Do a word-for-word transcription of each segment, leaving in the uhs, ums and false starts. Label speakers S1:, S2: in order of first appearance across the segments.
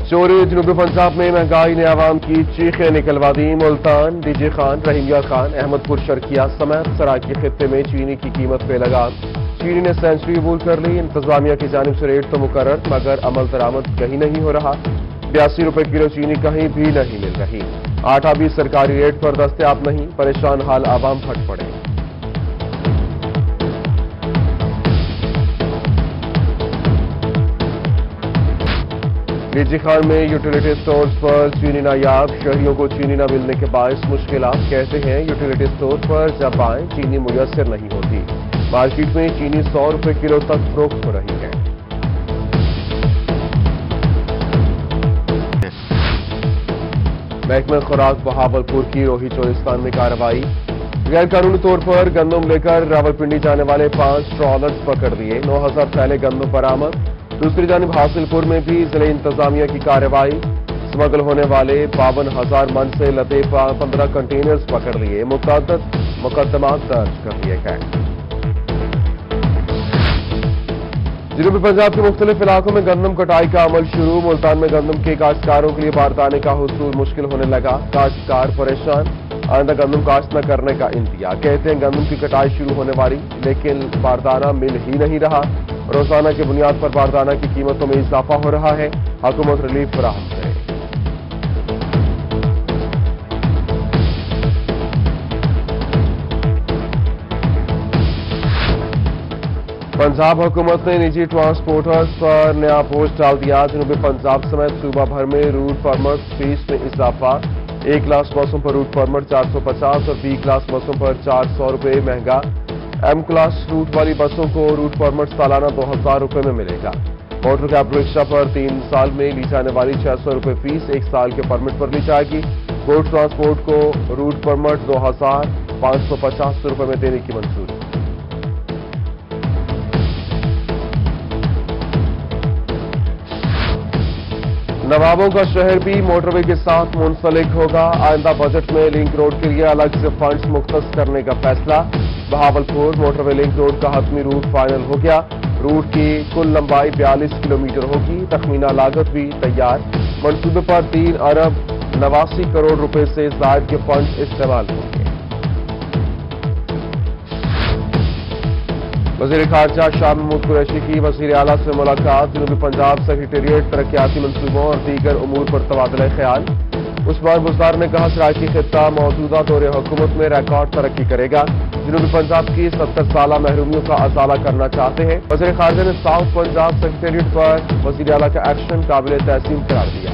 S1: چوری جنوبی پنجاب میں مہنگائی نے عوام کی چیخیں نکلوا دی۔ Multan, D G Khan, Rahimiya Khan, Ahmadpur Sharqia سمیت سرائیکی خطے میں چینی کی قیمت پہ لگام۔ چینی نے سینچری عبور کر لی۔ انتظامیہ کی جانب سے ریٹ تو مقرر مگر عمل درآمد کہیں نہیں ہو رہا۔ بیاسی روپے کلو چینی کہیں بھی نہیں مل رہی۔ آٹا بھی سرکاری ریٹ پر دستیاب نہیں۔ پریشان حال عوام پھٹ پڑے۔ ڈی جے خان میں یوٹیلیٹی سٹورز پر چینی نایاب، شہریوں کو چینی نہ ملنے کے باعث مشکلات۔ کہتے ہیں یوٹیلیٹی سٹور پر جب آئیں چینی میسر نہیں ہوتی۔ مارکیٹ میں چینی سو روپے کلو تک فروخت ہو رہی ہے۔ محکمہ خوراک بہاولپور کی روہی چورستان میں کارروائی۔ غیر قانونی طور پر گندم لے کر راولپنڈی جانے والے پانچ ٹرالرز پکڑ لیے۔ نو ہزار تھیلے گندم برآمد۔ دوسری جانب حاصل پور میں بھی ضلع انتظامیہ کی کارروائی۔ سمگل ہونے والے باون ہزار من سے لدے پندرہ کنٹینرز پکڑ لیے۔ متعدد مقدمات درج کر لیے گئے۔ جنوبی پنجاب کے مختلف علاقوں میں گندم کٹائی کا عمل شروع۔ ملتان میں گندم کے کاشتکاروں کے لیے باردانے کا حصول مشکل ہونے لگا۔ کاشتکار پریشان، آئندہ گندم کاشت نہ کرنے کا انتہا۔ کہتے ہیں گندم کی کٹائی شروع ہونے والی لیکن باردانہ مل ہی نہیں رہا۔ روزانہ کی بنیاد پر باردانہ کی قیمتوں میں اضافہ ہو رہا ہے۔ حکومت ریلیف فراہم کرے۔ پنجاب حکومت نے نجی ٹرانسپورٹرز پر نیا بوجھ ڈال دیا۔ جنوبی پنجاب سمیت صوبہ بھر میں روٹ پرمٹ فیس میں اضافہ۔ ایک کلاس بسوں پر روٹ پرمٹ چار سو پچاس اور بی کلاس بسوں پر چار سو روپے مہنگا۔ ایم کلاس روٹ والی بسوں کو روٹ پرمٹ سالانہ دو ہزار روپے میں ملے گا۔ موٹر کیب رکشہ پر تین سال میں لی جانے والی چھ سو روپے فیس ایک سال کے پرمٹ پر لی جائے گی۔ روڈ ٹرانسپورٹ کو روٹ پرمٹ دو ہزار پانچ سو پچاس روپے میں دینے کی منظوری۔ نوابوں کا شہر بھی موٹر وے کے ساتھ منسلک ہوگا۔ آئندہ بجٹ میں لنک روڈ کے لیے الگ سے فنڈز مختص کرنے کا فیصلہ۔ Bahawalpur motorway link road کا حتمی روٹ فائنل ہو گیا۔ روٹ کی کل لمبائی بیالیس کلومیٹر ہوگی۔ تخمینہ لاگت بھی تیار۔ منصوبے پر تین ارب نواسی کروڑ روپے سے زائد کے فنڈز استعمال ہوں گے۔ وزیر خارجہ شاہ محمود قریشی کی وزیر اعلیٰ سے ملاقات۔ جنوبی پنجاب سیکریٹریٹ ترقیاتی منصوبوں اور دیگر امور پر تبادلہ خیال۔ عثمان بزدار نے کہا سرائیکی خطہ موجودہ دور حکومت میں ریکارڈ ترقی کرے گا۔ جنوبی پنجاب کی ستر سالہ محرومیوں کا ازالہ کرنا چاہتے ہیں۔ وزیر خارجہ نے ساؤتھ پنجاب سیکریٹریٹ پر وزیر اعلیٰ کا ایکشن قابل تحسین قرار دیا۔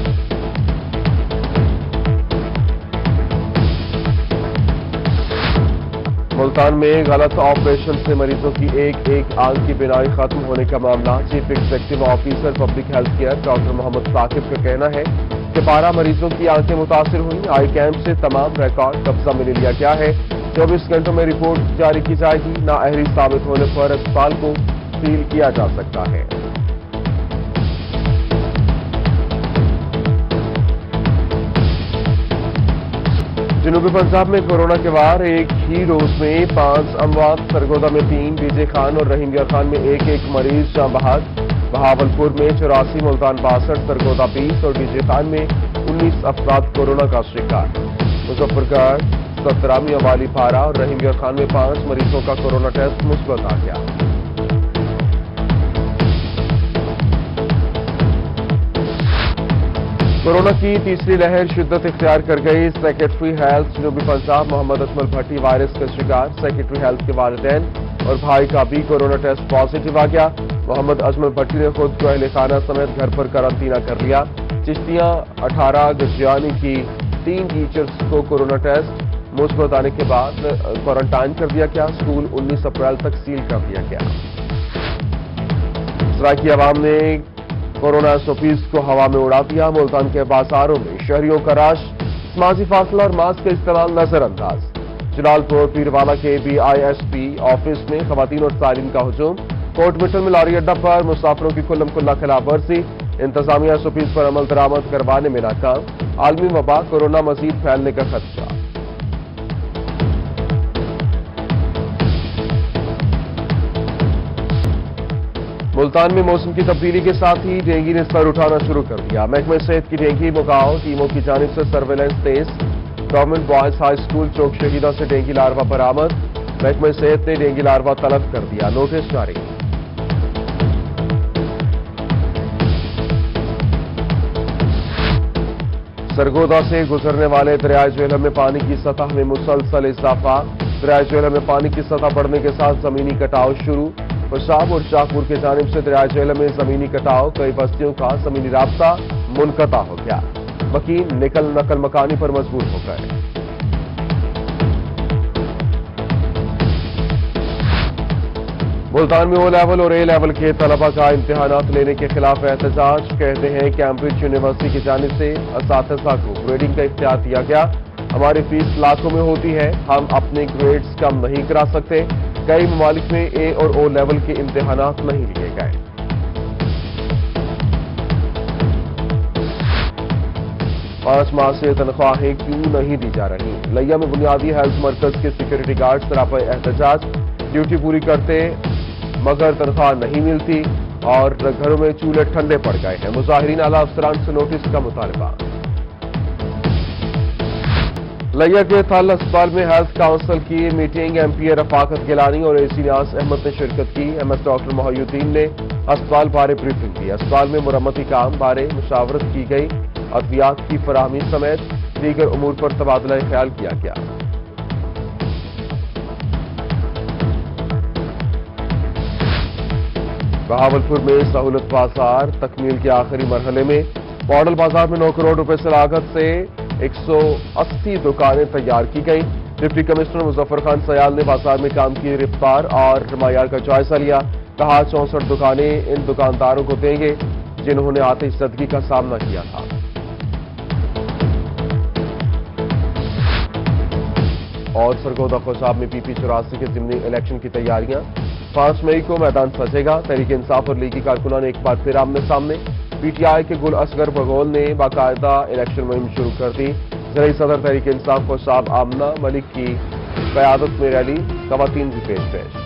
S1: ملتان میں غلط آپریشن سے مریضوں کی ایک ایک آنکھ کی بینائی ختم ہونے کا معاملہ۔ Chief executive officer public health care doctor Muhammad Saqib کا کہنا ہے کہ بارہ مریضوں کی آنکھیں متاثر ہوئیں۔ آئی کیمپ سے تمام ریکارڈ قبضہ میں لے لیا گیا ہے۔ چوبیس گھنٹوں میں رپورٹ جاری کی جائے گی۔ نااہلی ثابت ہونے پر اسپتال کو سیل کیا جا سکتا ہے۔ جنوبی پنجاب میں کورونا کے وار ایک ہی روز میں پانچ اموات۔ سرگودا میں تین، ڈی جے خان اور رحیمیہ خان میں ایک ایک مریض جاں بحق۔ بہاولپور میں چوراسی، ملتان باسٹھ، سرگودا بیس اور ڈی جے خان میں انیس افراد کورونا کا شکار۔ مظفر گڑھ، سترامی والی پارا اور رحیمیہ خان میں پانچ مریضوں کا کورونا ٹیسٹ مثبت آ گیا۔ کورونا کی تیسری لہر شدت اختیار کر گئی۔ سیکرٹری ہیلتھ جنوبی پنجاب محمد اجمل بھٹی وائرس کا شکار۔ سیکرٹری ہیلتھ کے والدین اور بھائی کا بھی کورونا ٹیسٹ پازیٹو آ گیا۔ محمد اجمل بھٹی نے خود کو اہل خانہ سمیت گھر پر قرنطینہ کر لیا۔ چشتیاں اٹھارہ، گجیانی کی تین ٹیچرز کو کورونا ٹیسٹ مثبت آنے کے بعد کوارنٹائن کر دیا گیا۔ اسکول انیس اپریل تک سیل کر دیا گیا۔ سرائیکی عوام نے کورونا ایس او پیز کو ہوا میں اڑا دیا۔ ملتان کے بازاروں میں شہریوں کا رش۔ سماجی فاصلہ اور ماسک کا استعمال نظر انداز۔ جلال پور پیروالا کے B I S P office میں خواتین اور صارفین کا ہجوم۔ کوٹ مٹل میں لاری اڈہ پر مسافروں کی کلم کلا خلاف ورزی۔ انتظامیہ ایس او پیز پر عمل درآمد کروانے میں ناکام۔ عالمی وبا، کورونا مزید پھیلنے کا خدشہ۔ ملتان میں موسم کی تبدیلی کے ساتھ ہی ڈینگی نے سر اٹھانا شروع کر دیا۔ محکمہ صحت کی ڈینگی مکاؤ ٹیموں کی جانب سے سرویلنس تیز۔ گورنمنٹ بوائز ہائی اسکول چوک شہیدہ سے ڈینگی لاروا برآمد۔ محکمہ صحت نے ڈینگی لاروا طلب کر دیا، نوٹس جاری۔ سرگودا سے گزرنے والے دریائے جہلم میں پانی کی سطح میں مسلسل اضافہ۔ دریائے جہلم میں پانی کی سطح بڑھنے کے ساتھ زمینی کٹاؤ شروع۔ پشاب اور شاہپور کی جانب سے دریائے جہلم میں زمینی کٹاؤ، کئی بستیوں کا زمینی رابطہ منقطع ہو گیا۔ مکین نقل نقل مکانی پر مجبور ہو گئے۔ ملتان میں او لیول اور اے لیول کے طلبہ کا امتحانات لینے کے خلاف احتجاج۔ کہتے ہیں کیمبرج یونیورسٹی کی جانب سے اساتذہ کو گریڈنگ کا اختیار دیا گیا۔ ہماری فیس لاکھوں میں ہوتی ہے، ہم اپنے گریڈز کم نہیں کرا سکتے۔ کئی ممالک میں اے اور او لیول کے امتحانات نہیں لیے گئے۔ پانچ ماہ سے تنخواہیں کیوں نہیں دی جا رہی؟ لیا میں بنیادی ہیلتھ مرکز کے سیکورٹی گارڈ سراپا احتجاج۔ ڈیوٹی پوری کرتے مگر تنخواہ نہیں ملتی اور گھروں میں چولہے ٹھنڈے پڑ گئے ہیں۔ مظاہرین اعلی افسران سے نوٹس کا مطالبہ۔ لیا کے تھل اسپتال میں ہیلتھ کونسل کی meeting, M P A Rafaqat Gilani اور اے سی نیاز احمد نے شرکت کی۔ ایم ایس ڈاکٹر محی الدین نے اسپتال بارے بریفنگ کی۔ اسپتال میں مرمتی کام بارے مشاورت کی گئی۔ ادویات کی فراہمی سمیت دیگر امور پر تبادلہ خیال کیا گیا۔ بہاولپور میں سہولت بازار تکمیل کے آخری مرحلے میں۔ ماڈل بازار میں نو کروڑ روپے سے لاگت سے ایک سو اسی دکانیں تیار کی گئیں۔ ڈپٹی کمشنر مظفر خان سیال نے بازار میں کام کی رفتار اور معیار کا جائزہ لیا۔ کہا چونسٹھ دکانیں ان دکانداروں کو دیں گے جنہوں نے آتش زدگی کا سامنا کیا تھا۔ اور سرگودا خوشاب میں پی پی چوراسی کے ضمنی الیکشن کی تیاریاں۔ پانچ مئی کو میدان سجے گا۔ تحریک انصاف اور لیگی کارکنان ایک بار پھر آمنے سامنے۔ پی ٹی آئی کے گل اصغر بغول نے باقاعدہ الیکشن مہم شروع کر دی۔ زرعی صدر تحریک انصاف خوشاب آمنہ ملک کی قیادت میں ریلی، خواتین بھی پیش پیش۔